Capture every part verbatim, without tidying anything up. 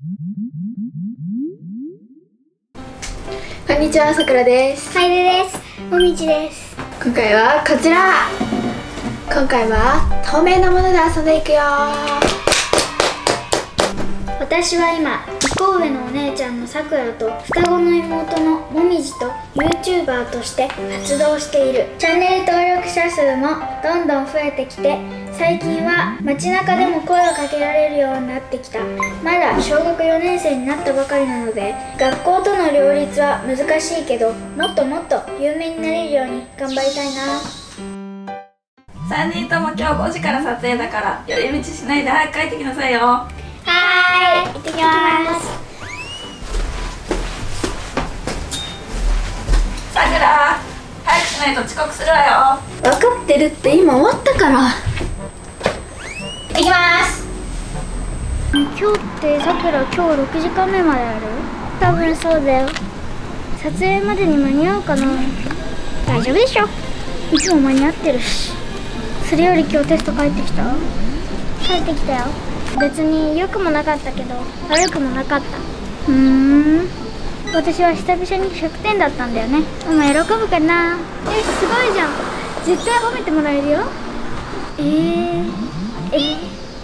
こんにちは、さくらです。 かえでです。もみじです。 今回はこちら。今回は透明なもので遊んでいくよ。 私は今、いっこ上のお姉ちゃんのさくらと双子の妹のもみじと YouTuber として活動している。チャンネル登録者数もどんどん増えてきて、最近は街中でも声をかけられるようになってきた。まだ小学よねん生になったばかりなので、学校との両立は難しいけど、もっともっと有名になれるように頑張りたいな。 さんにんとも今日ごじから撮影だから、寄り道しないで早く帰ってきなさいよ。はーい、行ってきます。 さくら、早くしないと遅刻するわよ。 分かってるって、今終わったから。 行きます。今日ってさくら、今日ろくじかんめまである？多分そうだよ。撮影までに間に合うかな？大丈夫でしょ。いつも間に合ってるし。それより今日テスト帰ってきた？帰ってきたよ。別に良くもなかったけど悪くもなかった。ふーん、私は久々にひゃくてんだったんだよね。お前喜ぶかな？え、すごいじゃん。絶対褒めてもらえるよ。えー、えー、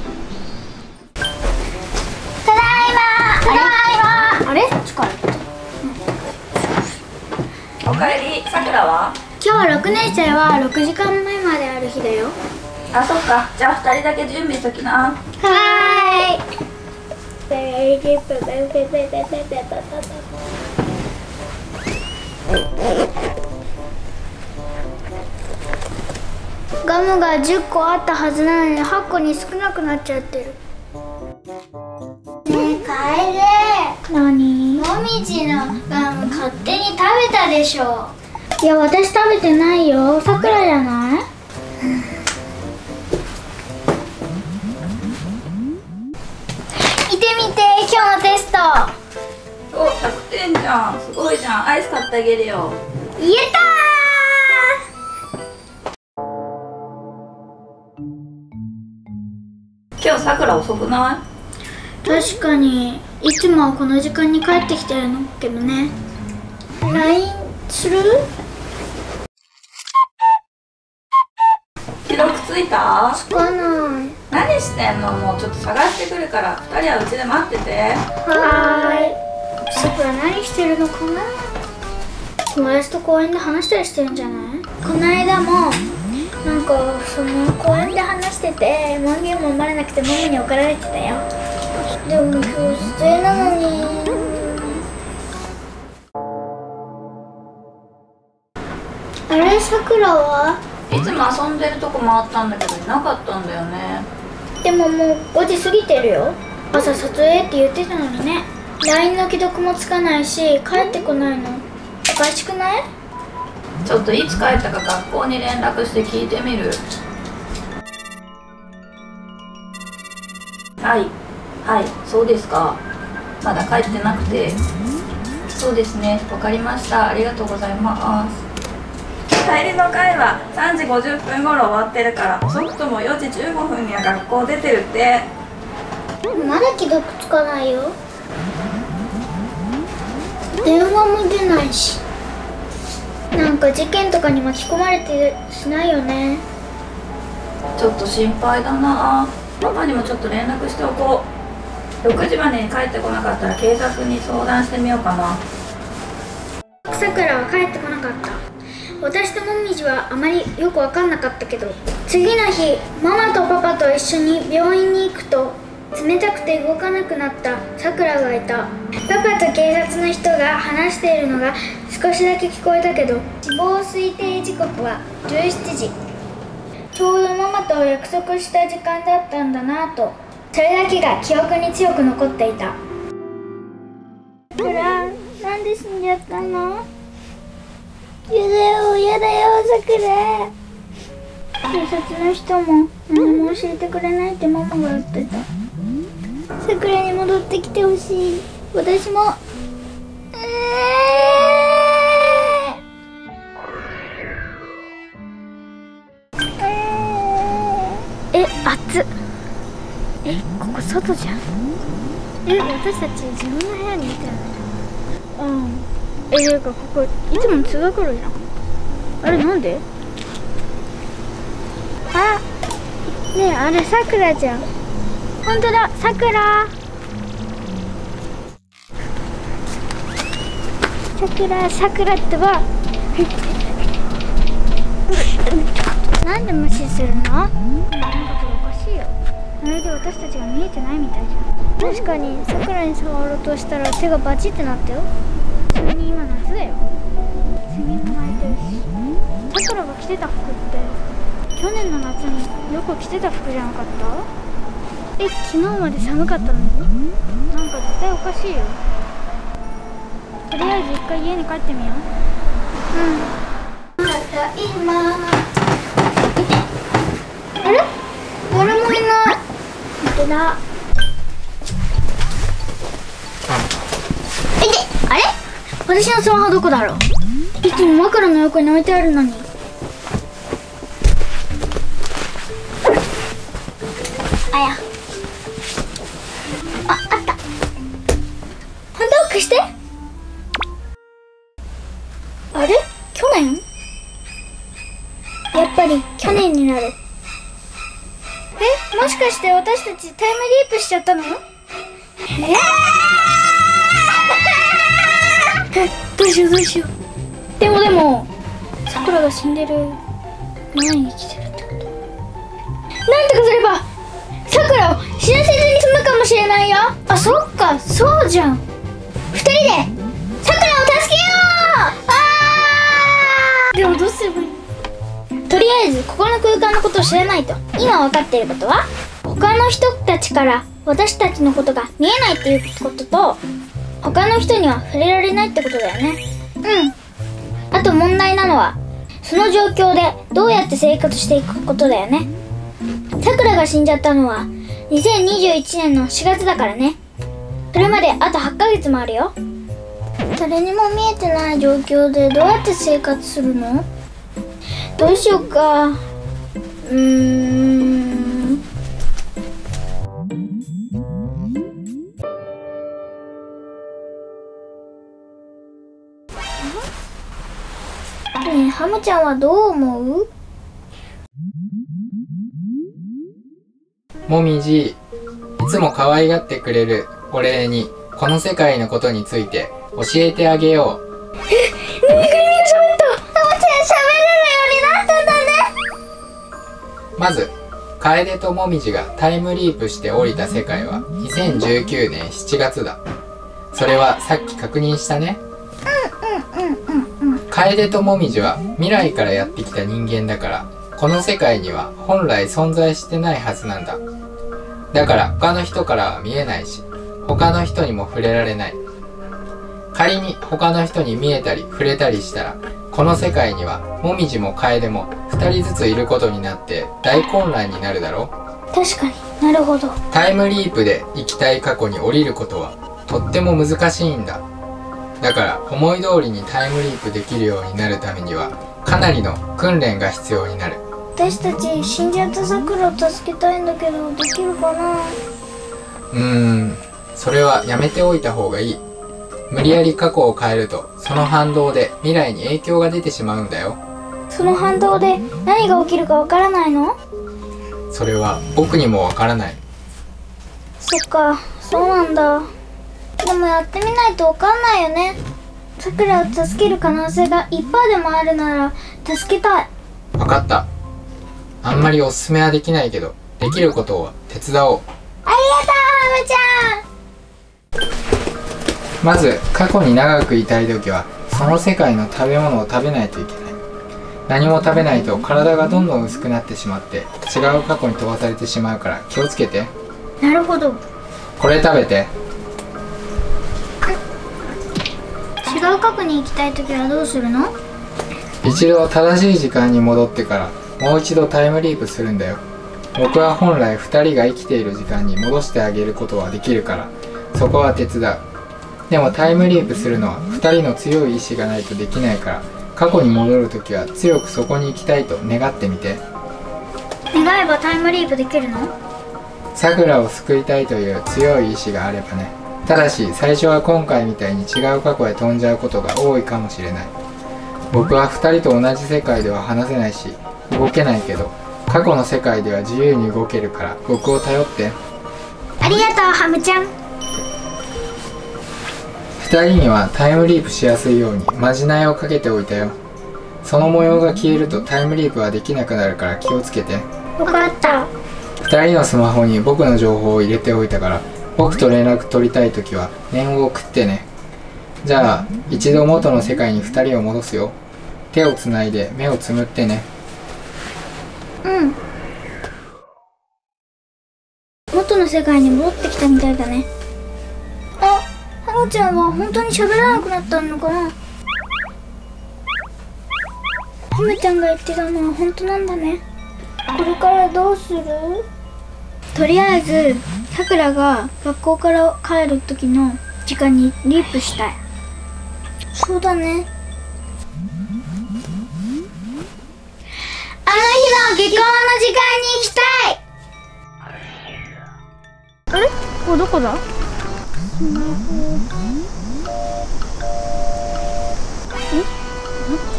ただいま、ただいま。あれ？疲れた。 おかえり。さくらは？ 今日ろくねん生はろくじかんまえまである日だよ。 あ、そっか。じゃあふたりだけ準備しときな。 はーい。ガムがじゅっこあったはずなのにはっこに少なくなっちゃってる。ねえ、カエデ。なに？もみじのガム勝手に食べたでしょ。いや、私食べてないよ。さくらじゃない？見てみて、今日のテスト。 お、ひゃくてんじゃん。すごいじゃん。アイス買ってあげるよ。 言えたー。今日さくら遅くない？ 確かに、いつもはこの時間に帰ってきてるのけどね。ライン する？ 記録ついた？ つかない。 何してんの？もうちょっと探してくるから、ふたりはうちで待ってて。 はーい。さくら何してるのかな？友達と公園で話したりしてるんじゃない？この間もなんかその公園で話してて、門限も生まれなくてママに怒られてたよ。でも今日撮影なのに。あれ、さくらは？ いつも遊んでるとこ回ったんだけどいなかったんだよね。 でももうごじ過ぎてるよ。朝撮影って言ってたのにね。 ライン の既読もつかないし帰ってこないのおかしくない？ ちょっといつ帰ったか学校に連絡して聞いてみる。はいはい、そうですか。まだ帰ってなくて。そうですね、わかりました。ありがとうございます。帰りの会はさんじごじゅっぷん頃終わってるから、遅くともよじじゅうごふんには学校出てるって。 まだ既読つかないよ。電話も出ないし。なんか事件とかに巻き込まれてしないよね。 ちょっと心配だな。ママにもちょっと連絡しておこう。ろくじまでに帰ってこなかったら警察に相談してみようかな。 さくらは帰ってこなかった。私ともみじはあまりよく分かんなかったけど、次の日ママとパパと一緒に病院に行くと、冷たくて動かなくなったさくらがいた。パパと警察の人が話しているのが少しだけ聞こえたけど、死亡推定時刻はじゅうしちじ。ちょうどママと約束した時間だったんだなと、それだけが記憶に強く残っていた。ほら、なんで死んじゃったの？やだよ、やだよ、さくら。警察の人も何も教えてくれないってママが言ってた。さくらに戻ってきてほしい。私も。えー、え、熱っ。え、ここ外じゃん。 え、私たち自分の部屋にいたよね。うん。え、ていうかここいつも通学路じゃん。あれなんで？あ、ねえ、あれさくらじゃん。ほんとだ、さくら。さくら、さくらってば。なんで無視するの？なんかこれおかしいよ。まるで私たちが見えてないみたいじゃん。確かにさくらに触ろうとしたら手がバチってなったよ。それに今夏だよ。セミも鳴いてるし。さくらが着てた服って去年の夏によく着てた服じゃなかった？え、昨日まで寒かったのに？なんか絶対おかしいよ。とりあえず一回家に帰ってみよう。うん。ただいま。あれ？誰もいない。本当だ。え、で、あれ？私のスマホどこだろう？いつも枕の横に置いてあるのに。あや。あ、あった。ハンドロックして。あれ？去年？やっぱり去年になる。え、もしかして私たちタイムリープしちゃったの？えー、どうしようどうしよう。でもでもさくらが死んでる前に来てるってこと。なんとかすればさくらを死なせずに済むかもしれないよ。あ、そっか、そうじゃん。二人でさくらを助けよう。あー、でもどうすればいい？とりあえずここの空間のことを知らないと。今分かっていることは、他の人たちから私たちのことが見えないっていうことと、他の人には触れられないってことだよね。うん。あと問題なのは、その状況でどうやって生活していくことだよね。さくらが死んじゃったのはにせんにじゅういちねんのしがつだからね。それまであとはちかげつもあるよ。誰にも見えてない状況でどうやって生活するの？どうしようか。うーん。ねえ、ハムちゃんはどう思う？ もみじ、いつも可愛がってくれるお礼にこの世界のことについて教えてあげよう。 え、なんかみんな喋った。ハムちゃん喋れるようになったんだね。 まず、楓ともみじがタイムリープして降りた世界はにせんじゅうきゅうねんしちがつだ。それはさっき確認したね。 うんうんうんうん。 楓ともみじは未来からやってきた人間だから、この世界には本来存在してないはずなんだ。だから他の人からは見えないし、他の人にも触れられない。仮に他の人に見えたり触れたりしたら、この世界にはもみじも楓もふたりずついることになって大混乱になるだろ。 確かになるほど。 タイムリープで行きたい過去に降りることはとっても難しいんだ。だから思い通りにタイムリープできるようになるためにはかなりの訓練が必要になる。 私たち死んじゃったさくらを助けたいんだけど、できるかな？ うーん、それはやめておいた方がいい。無理やり過去を変えるとその反動で未来に影響が出てしまうんだよ。 その反動で何が起きるかわからないの？ それは僕にもわからない。 そっか、そうなんだ。でもやってみないとわかんないよね。さくらを助ける可能性が いちパーセント でもあるなら助けたい。 わかった。あんまりおすすめはできないけど、できることを手伝おう。 ありがとう、ハムちゃん。 まず過去に長くいたい時はその世界の食べ物を食べないといけない。何も食べないと体がどんどん薄くなってしまって違う過去に飛ばされてしまうから気をつけて。 なるほど。 これ食べて。 違う過去に行きたい時はどうするの？ 一度正しい時間に戻ってからもう一度タイムリープするんだよ。僕は本来ふたりが生きている時間に戻してあげることはできるから、そこは手伝う。でもタイムリープするのはふたりの強い意志がないとできないから、過去に戻るときは強くそこに行きたいと願ってみて。 願えばタイムリープできるの？ さくらを救いたいという強い意志があればね。ただし最初は今回みたいに違う過去へ飛んじゃうことが多いかもしれない。僕はふたりと同じ世界では話せないし動けないけど、過去の世界では自由に動けるから僕を頼って。 ありがとうハムちゃん。 ふたりにはタイムリープしやすいようにまじないをかけておいたよ。その模様が消えるとタイムリープはできなくなるから気をつけて。 分かった。 ふたりのスマホに僕の情報を入れておいたから、僕と連絡取りたいときは念を送ってね。じゃあ一度元の世界にふたりを戻すよ。手をつないで目をつむってね。 うん。元の世界に戻ってきたみたいだね。あ、ハムちゃんは本当に喋らなくなったのかな。ハムちゃんが言ってたのは本当なんだね。これからどうする？とりあえずさくらが学校から帰る時の時間にリープしたい。そうだね。あの日の下校の時間に行きたい。あれ？ここどこだ？スマホ。え？待って。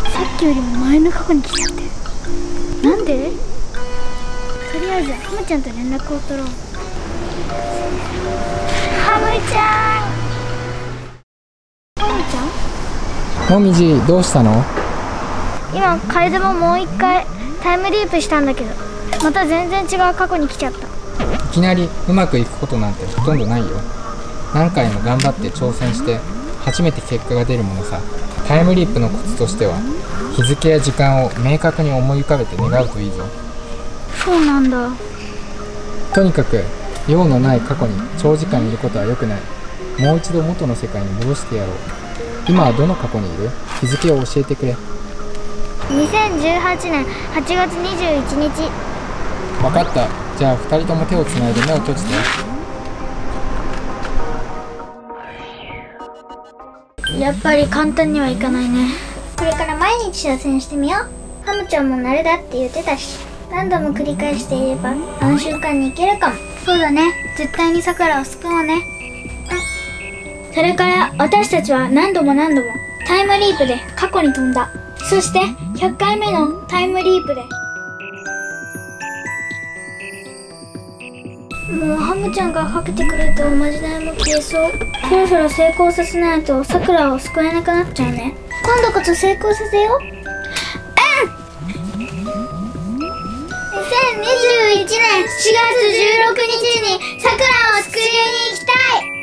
さっきよりも前の過去に来ちゃってる。なんで？とりあえずハムちゃんと連絡を取ろう。ハムちゃん。ハムちゃん？ もみじどうしたの？ 今楓ももう一回タイムリープしたんだけど、また全然違う過去に来ちゃった。 いきなりうまくいくことなんてほとんどないよ。何回も頑張って挑戦して初めて結果が出るものさ。タイムリープのコツとしては日付や時間を明確に思い浮かべて願うといいぞ。 そうなんだ。 とにかく用のない過去に長時間いることは良くない。もう一度元の世界に戻してやろう。今はどの過去にいる？日付を教えてくれ。 にせんじゅうはちねんはちがつにじゅういちにち。 分かった。じゃあふたりとも手をつないで目を閉じて。 やっぱり簡単にはいかないね。これから毎日挑戦してみよう。ハムちゃんも慣れだって言ってたし、何度も繰り返していればあの瞬間に行けるかも。そうだね。絶対にさくらを救おうね。うん。それから私たちは何度も何度もタイムリープで過去に飛んだ。そしてひゃっかいめのタイムリープでもうハムちゃんがかけてくれたおまじないも消えそう。そろそろ成功させないとさくらを救えなくなっちゃうね。今度こそ成功させよう。うん。にせんにじゅういちねんしがつじゅうろくにちにさくらを救いに行きたい。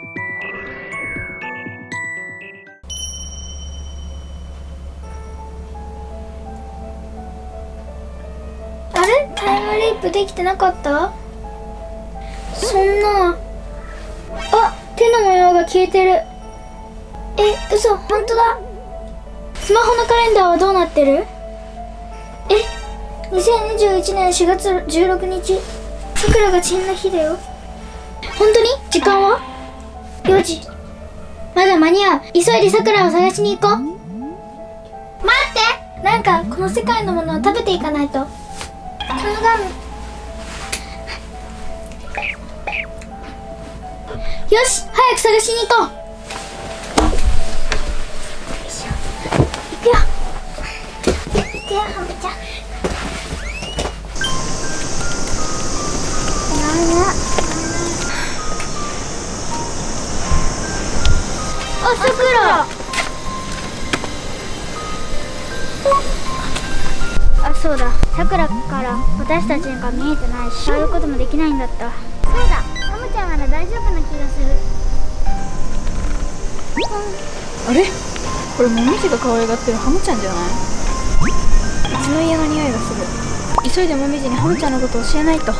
あれ？タイムリープできてなかった？そんな。あ、手の模様が消えてる。え、嘘、本当だ。スマホのカレンダーはどうなってる？え、にせんにじゅういちねんしがつじゅうろくにち、さくらが死んだ日だよ。本当に？時間は？よじ。まだ間に合う。急いでさくらを探しに行こう。待って、なんかこの世界のものを食べていかないと。このガム。よし、早く探しに行こう。よいしょ。行くよ。行くよ、ハムちゃん。あ、さくら。あ、そうだ。さくらから私たちが見えてないし、触ることもできないんだった。そうだ。ハムちゃんなら大丈夫な気がする。 あれ？これもみじが可愛がってるハムちゃんじゃない？うちの家の匂いがする。急いでもみじにハムちゃんのことを教えないと。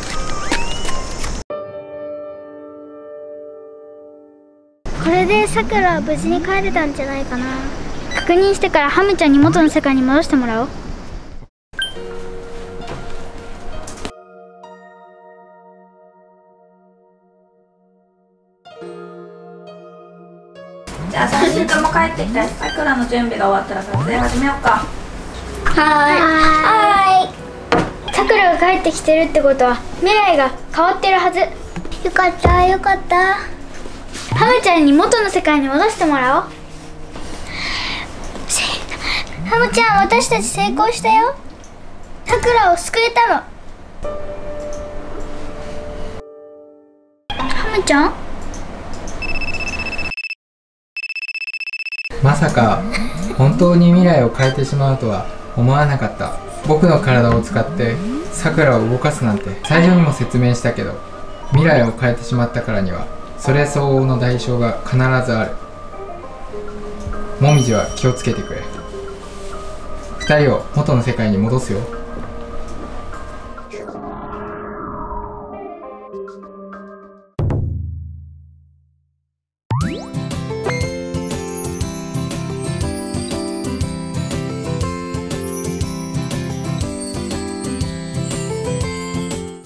これでさくらは無事に帰れたんじゃないかな。確認してからハムちゃんに元の世界に戻してもらおう。 じゃあさんにんとも帰ってきたし、さくらの準備が終わったら撮影始めようか。 はーい。はーい。 さくらが帰ってきてるってことは未来が変わってるはず。よかったよかった。ハムちゃんに元の世界に戻してもらおう。ハムちゃん、私たち成功したよ。さくらを救えたの。ハムちゃん、 まさか本当に未来を変えてしまうとは思わなかった。僕の体を使ってさくらを動かすなんて。最初にも説明したけど、未来を変えてしまったからにはそれ相応の代償が必ずある。もみじは気をつけてくれ。二人を元の世界に戻すよ。